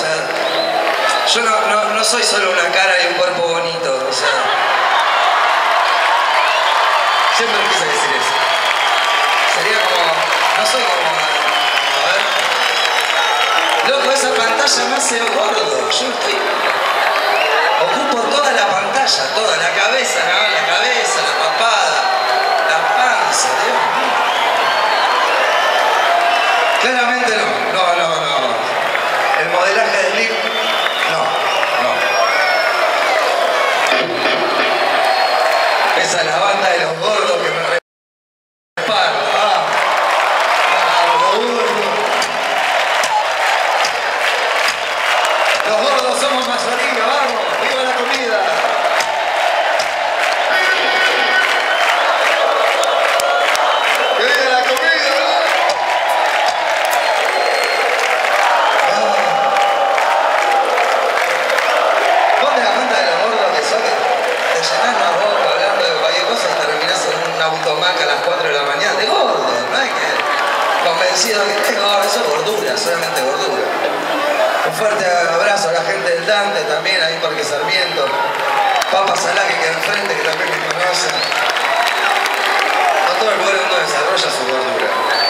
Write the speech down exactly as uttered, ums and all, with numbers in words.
sea, yo no, no, no soy solo una cara y un cuerpo bonito, o sea, siempre quise decir eso. Sería como, no soy como, a ver, loco, esa pantalla me hace gordo, yo estoy, ocupo toda la pantalla, toda la cabeza, ¿no? La cabeza, la papada, la panza, Dios mío. Claramente no, no, no, no. El modelaje de slip, no, no. Esa es la banda de los gordos que me reparto. Ah, ah, los gordos. Los gordos somos mayoría, vamos, viva la comida. ¡Que viva la comida! Automaca a las cuatro de la mañana, de gordo, no hay que convencido que es gordo, eso es gordura, solamente gordura. Un fuerte abrazo a la gente del Dante también, ahí Parque Sarmiento, Papa Salá que queda enfrente, que también me conocen. No todo el lugar donde desarrolla su gordura.